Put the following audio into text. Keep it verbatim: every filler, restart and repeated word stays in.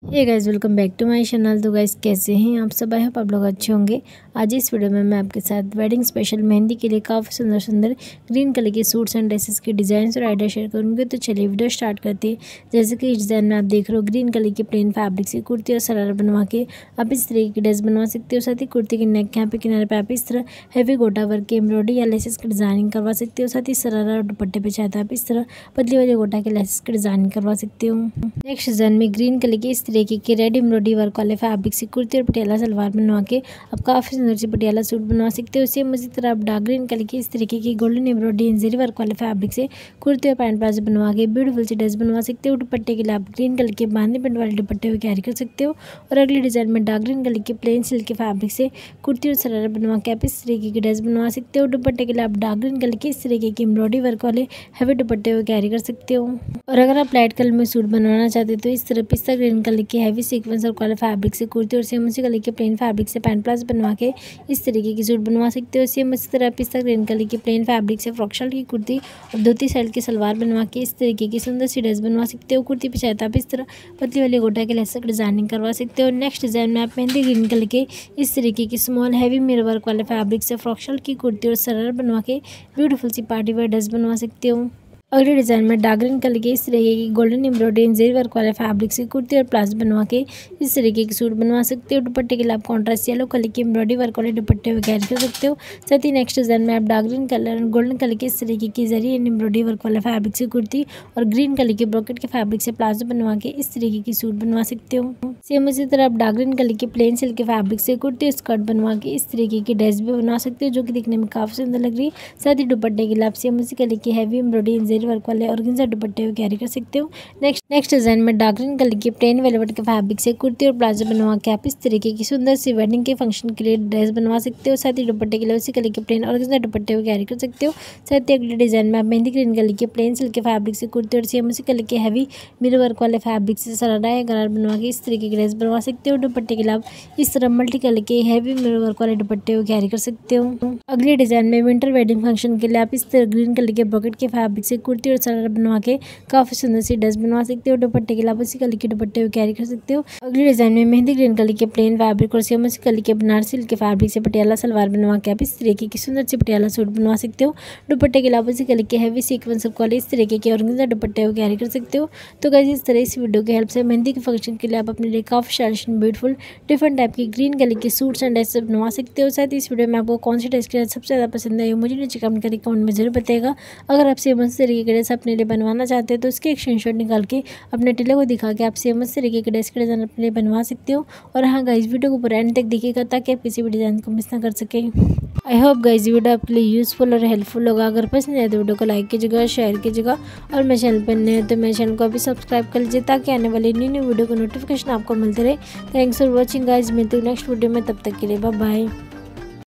Hey guys, welcome back to my channel. तो guys, कैसे हैं आप सब? आई होप आप लोग अच्छे होंगे। आज इस वीडियो में मैं आपके साथ वेडिंग स्पेशल मेहंदी के लिए काफ़ी सुंदर सुंदर ग्रीन कलर के सूट्स एंड ड्रेसेस के डिज़ाइन और आइडिया शेयर करूँगी। तो चलिए वीडियो स्टार्ट करते हैं। जैसे कि इस डिज़ाइन में आप देख रहे हो, ग्रीन कलर के प्लेन फैब्रिक से कुर्ती और सरारा बनवा के आप इस तरीके की ड्रेस बनवा सकते हो। साथ ही कुर्ती के नेक यहाँ पे किनारे पर आप इस तरह हैवी गोटा वर्क के एम्ब्रॉयडरी या लेसेस की डिज़ाइनिंग करवा सकते हो। साथ ही सरारा और दुपट्टे पे चाहते आप इस तरह पतली वाले गोटा के लेसेस की डिज़ाइनिंग करवा सकते हो। नेक्स्ट डिज़ाइन में ग्रीन कलर के इस तरीके के रेड एम्ब्रॉयडरी वर्क वाले फैब्रिक से कुर्ती और पटियाला सलवार बनवा के आप काफ़ी सुंदर से पटियाला सूट बनवा सकते हो। सेम उसी तरह आप डार्क ग्रीन कलर के इस तरीके की गोल्डन एम्ब्रॉयडरी जरी वर्क वाले फैब्रिक से कुर्ती और पैंट प्लाजो बनवा के ब्यूटीफुल सी ड्रेस बनवा सकते हो। दुपट्टे के लिए आप ग्रीन कलर के बांधनी पेंट वाले दुपट्टे हुए कैरी कर सकते हो। और अगले डिजाइन में डार्क ग्रीन कलर के प्लेन सिल्क के फैब्रिक से कुर्ती और सरारा बनवा के आप इस तरीके की ड्रेस बनवा सकते हो। दुपट्टे के लिए आप डार्क ग्रीन कलर के इस तरीके की एम्ब्रॉयडरी वर्क वाले हैवी दुपट्टे हुए कैरी कर सकते हो। और अगर आप लाइट कलर में सूट बनवाना चाहते हो तो इस तरह पिस्ता ग्रीन कलर के हैवी सीक्वेंस वर्क वाले फैब्रिक से कुर्ती और सेम उसी कलर के प्लेन फैब्रिक से पैंट प्लाजो बनवा के इस तरीके की सूट बनवा सकते हो। सेम इसी तरह पिस्ता ग्रीन कलर के प्लेन फैब्रिक से फ्रॉक शर्ट की कुर्ती और धोती साइड की सलवार बनवा के इस तरीके की सुंदर सी ड्रेस बनवा सकते हो। कुर्ती पे चाहते आप इस तरह पतली वाली गोटा के लेस डिजाइनिंग करवा सकते हो। नेक्स्ट डिजाइन में आप मेहंदी ग्रीन कलर के इस तरीके की स्मॉल हैवी मिरर वर्क वाले फैब्रिक से फ्रॉक शर्ट की कुर्ती और सरारा बनवा के ब्यूटीफुल सी पार्टी वेयर ड्रेस बनवा सकते हो। अगले डिज़ाइन में डार्क ग्रीन कलर के इस तरीके की गोल्डन एम्ब्रॉयडरी जरी वर्क वाले फैब्रिक से कुर्ती और प्लाजो बनवा के इस तरीके की सूट बनवा सकते हो। दुपट्टे के लिए आप कॉन्ट्रास्ट येलो कलर की एम्ब्रॉयडरी वर्क वाले दुपट्टे हुए कैरी कर सकते हो। साथ ही नेक्स्ट डिज़ाइन में आप डार्क ग्रीन कलर और गोल्डन कलर के इस तरीके की जरी एंड एम्ब्रॉयडरी वर्क वाले फैब्रिक से कुर्ती और ग्रीन कलर के ब्रॉकेट के फैब्रिक से प्लाजो बनवा के इस तरीके की सूट बनवा सकते हो। सेम इसी तरह आप डार्क ग्रीन कलर के प्लेन सिल्क के फैब्रिक से कुर्ती और स्कर्ट बनवा के इस तरीके की ड्रेस भी बनवा सकते हो, जो कि दिखने में काफ़ी सुंदर लग रही है। साथ ही दुपट्टे के लिए आप सेम उसी कलर की हैवी एम्ब्रॉयडरी जरी वर्क वाले और दुपट्टे हुए कैरी कर सकते हो। नेक्स्ट नेक्स्ट डिजाइन में डार्क ग्रीन कलर की प्लेन वेलवेट के फैब्रिक से कुर्ती और प्लाजो बनवा के आप इस तरीके की सुंदर सी वेडिंग के फंक्शन के लिए ड्रेस बनवा सकते हो। साथ ही दुपट्टे के लिए उसी कलर के प्लेन और दुपट्टे हुए कैरी कर सकते हो। साथ ही अगले डिजाइन में आप मेहंदी ग्रीन कलर के प्लेन सिल्क के फैब्रिक से कुर्ती और सेम उसी कलर के हैवी मिरर वर्क वाले फैब्रिक से सरारा या गरारा बनवा के इस तरीके की ड्रेस बनवा सकते हो। दुपट्टे के लिए आप इस तरह मल्टी कलर के हैवी मिरर वर्क वाले दुपट्टे हुए कैरी कर सकते हो। अगले डिजाइन में विंटर वेडिंग फंक्शन के लिए आप इस तरह ग्रीन कलर के ब्रॉकेट के फैब्रिक से कुर्ती और सरारा बनवा के काफी सुंदर सी ड्रेस बनवा सकते हो। दुपट्टे के अलावा इसी कलर के दुपट्टे हुए कैरी कर सकते हो। अगले डिजाइन में मेहंदी ग्रीन कलर के प्लेन फैब्रिक और सेम उसी कलर के बनारसी सिल्क के फैब्रिक से पटियाला सलवार बनवा के आप इस तरीके की सुंदर सी पटियाला सूट बनवा सकते हो। दुपट्टे के अलावा इसी कलर के हैवी सीक्वेंस वाले इस तरीके के ऑर्गेन्जा दुपट्टे हुए कैरी कर सकते हो। तो गाइस, इस तरह इस वीडियो की हेल्प से मेहंदी के फंक्शन के लिए आप अपने लिए काफी स्टाइलिश ब्यूटीफुल डिफरेंट टाइप की ग्रीन कलर के सूट्स एंड ड्रेस बनवा सकते हो। साथ ही इस वीडियो में आपको कौन सी ड्रेस की सबसे ज्यादा पसंद आई मुझे नीचे कमेंट करके कमेंट में जरूर बताएगा। अगर आप सेम इस तरीके के ड्रेस अपने लिए बनवाना चाहते हो तो उसके एक स्क्रीनशॉट निकाल के अपने टेलर को दिखा के आप सेम इस तरीके के ड्रेस के डिजाइन अपने लिए बनवा सकते हो। और हाँ गाइस, वीडियो को पूरा एंड तक देखिएगा ताकि आप किसी भी डिजाइन को मिस ना कर सके। आई होप गाइस वीडियो आपके लिए यूजफुल और हेल्पफुल होगा। अगर पसंद आए तो वीडियो को लाइक कीजिएगा, शेयर कीजिएगा और मेरे चैनल पर नए हो तो मेरे चैनल को अभी सब्सक्राइब कर लीजिए ताकि आने वाली न्यू न्यू वीडियो को नोटिफिकेशन आपको मिलते रहे। थैंक्स फॉर वॉचिंग गाइस, मिलते हैं नेक्स्ट वीडियो में, तब तक के लिए बाय बाय।